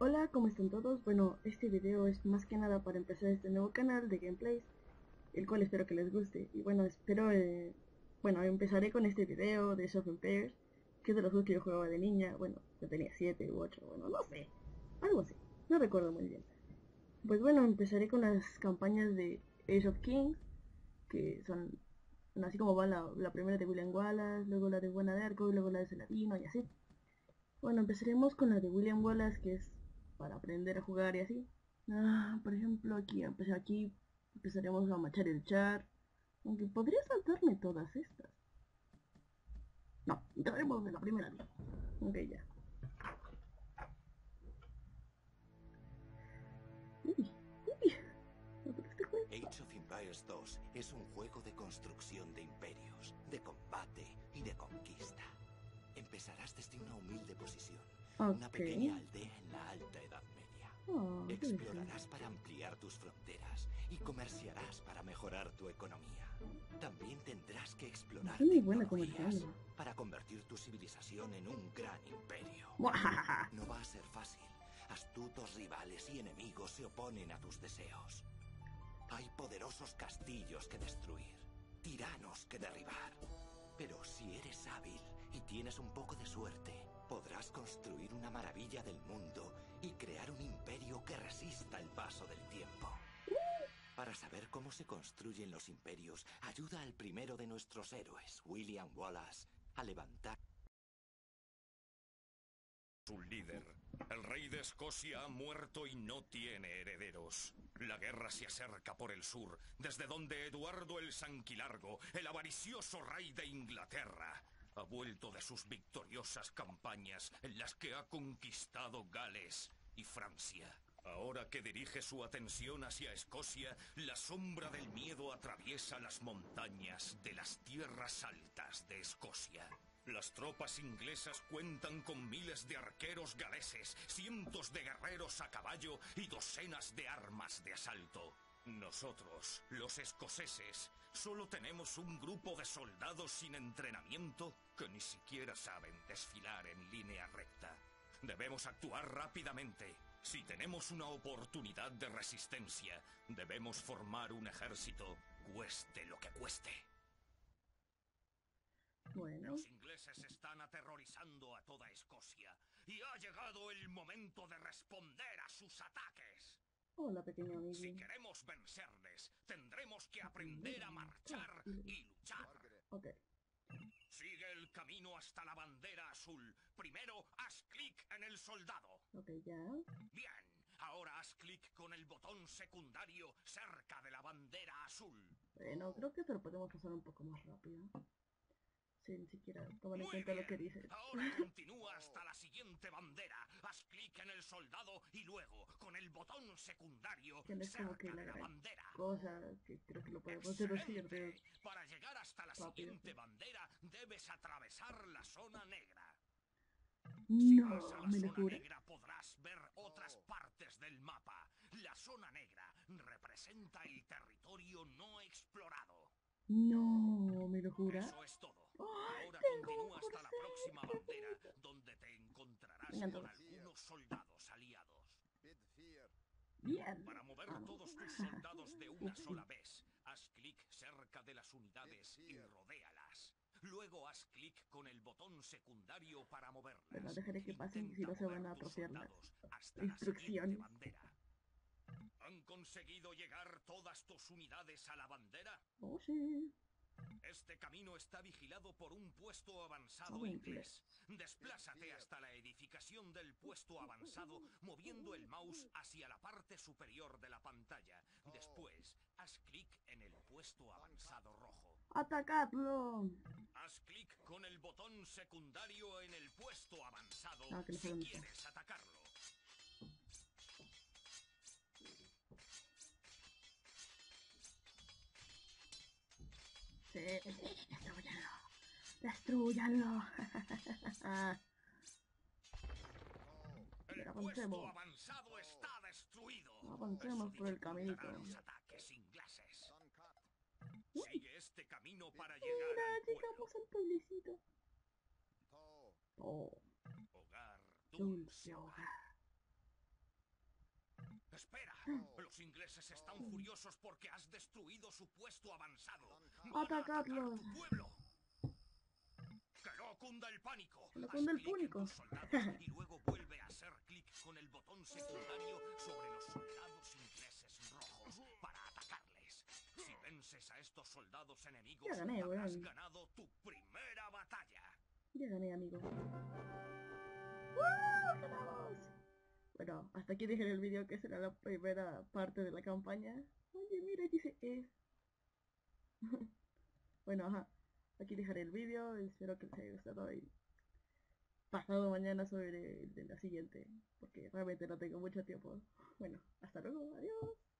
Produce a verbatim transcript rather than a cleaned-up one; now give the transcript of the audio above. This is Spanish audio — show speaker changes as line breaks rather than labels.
Hola, ¿cómo están todos? Bueno, este video es más que nada para empezar este nuevo canal de gameplays, el cual espero que les guste. Y bueno, espero, eh, bueno, empezaré con este video de Age of Empires, que es de los juegos que yo jugaba de niña. Bueno, yo tenía siete u ocho, bueno, no sé, algo así, no recuerdo muy bien. Pues bueno, empezaré con las campañas de Age of Kings, que son, bueno, así como va la, la primera de William Wallace, luego la de Juana de Arco y luego la de Saladino y así. Bueno, empezaremos con la de William Wallace, que es para aprender a jugar y así. Ah, por ejemplo, aquí, empecé aquí, empezaremos a machar el char. Aunque podría saltarme todas estas. No, entraremos de la primera vez. Ok, ya. Uy, uy, pero este juego.
Age of Empires dos es un juego de construcción de imperios, de combate y de conquista. Empezarás desde una humilde posición, una
Ok.
pequeña aldea en la Alta Edad Media.
Oh, qué
Explorarás
decente.
para ampliar tus fronteras y comerciarás para mejorar tu economía. También tendrás que explorar
Soy muy buena
tecnologías
comerciando.
para convertir tu civilización en un gran imperio.
¡Muajaja!
No va a ser fácil. Astutos rivales y enemigos se oponen a tus deseos. Hay poderosos castillos que destruir, tiranos que derribar. Pero si eres hábil y tienes un poco de suerte, podrás construir una maravilla del mundo y crear un imperio que resista el paso del tiempo. Para saber cómo se construyen los imperios, ayuda al primero de nuestros héroes, William Wallace, a levantar
Su líder. El rey de Escocia ha muerto y no tiene herederos. La guerra se acerca por el sur, desde donde Eduardo el Sanquilargo, el avaricioso rey de Inglaterra, ha vuelto de sus victoriosas campañas en las que ha conquistado Gales y Francia. Ahora que dirige su atención hacia Escocia, la sombra del miedo atraviesa las montañas de las tierras altas de Escocia. Las tropas inglesas cuentan con miles de arqueros galeses, cientos de guerreros a caballo y docenas de armas de asalto. Nosotros, los escoceses, solo tenemos un grupo de soldados sin entrenamiento que ni siquiera saben desfilar en línea recta. Debemos actuar rápidamente. Si tenemos una oportunidad de resistencia, debemos formar un ejército, cueste lo que cueste.
Bueno.
Los ingleses están aterrorizando a toda Escocia y ha llegado el momento de responder a sus ataques.
Hola, pequeño
Si
amigo.
queremos vencerles, tendremos que aprender a marchar y luchar.
Ok.
Sigue el camino hasta la bandera azul. Primero, haz clic en el soldado.
Ok, ya.
Bien, ahora haz clic con el botón secundario cerca de la bandera azul.
Bueno, creo que esto lo podemos pasar un poco más rápido. Sin siquiera tomar en
Muy
cuenta lo que
bien,
dice.
ahora continúa hasta la siguiente bandera. Haz clic en el soldado y luego, con el botón secundario,
Que no es como que
cerca
la
de la
gran
bandera.
cosa, que creo que lo podemos deducir de
¡Excelente! Para llegar hasta la
rápido.
siguiente bandera, debes atravesar la zona negra. Si vas a
No,
la
¿me lo
zona
jura?
negra podrás ver otras partes del mapa. La zona negra representa el territorio no explorado.
No, ¿me lo jura?
Eso es todo.
¡Ay,
Ahora
tengo un
continúa hasta la
corcel!
próxima
¡Qué
bandera,
bonito!
donde te encontrarás
Vengan
con
todos.
algunos soldados aliados.
Bien.
Para mover
Ah, no.
todos tus soldados de una
Upsi.
sola vez, haz clic cerca de las unidades y rodéalas. Luego haz clic con el botón secundario para
Bueno,
moverlas.
dejaré que pasen, si
Intenta
no se van
mover
a
tus
atrofiar las
soldados hasta la siguiente
instrucciones.
bandera. ¿Han conseguido llegar todas tus unidades a la bandera?
Oh, sí.
Este camino está vigilado por un puesto avanzado
Hablo inglés.
inglés. Desplázate hasta la edificación del puesto avanzado moviendo el mouse hacia la parte superior de la pantalla. Después, haz clic en el puesto avanzado rojo.
¡Atacadlo!
Haz clic con el botón secundario en el puesto avanzado
Ah, que no sé
si
dónde está.
quieres atacarlo.
Sí, destruyanlo. Destruyanlo.
El puesto
Avancemos.
avanzado está destruido.
Avancemos
Eso
por el
dificultará
caminito.
los ataques ingleses.
Uy,
Sigue este camino para llegar
mira,
al pueblo.
llegamos al pueblecito. Oh,
Hogar
dulce
dulce hogar.
hogar.
Espera, los ingleses están furiosos porque has destruido su puesto avanzado. Van a
¡Atacadlos!
atacar tu pueblo. ¡Que no cunda el pánico!
¡Que no cunda el
Haz clic en
pánico!
tus soldados y luego vuelve a hacer clic con el botón secundario sobre los soldados ingleses rojos para atacarles. Si vences a estos soldados enemigos,
Ya gané,
habrás
weón.
ganado tu primera batalla.
Ya gané, amigo. ¡Woo! ¡Ganamos! Bueno, hasta aquí dejaré el video, que será la primera parte de la campaña. Oye, mira, dice es. Bueno, ajá. Aquí dejaré el video, espero que les haya gustado y pasado mañana sobre el de la siguiente, porque realmente no tengo mucho tiempo. Bueno, hasta luego, adiós.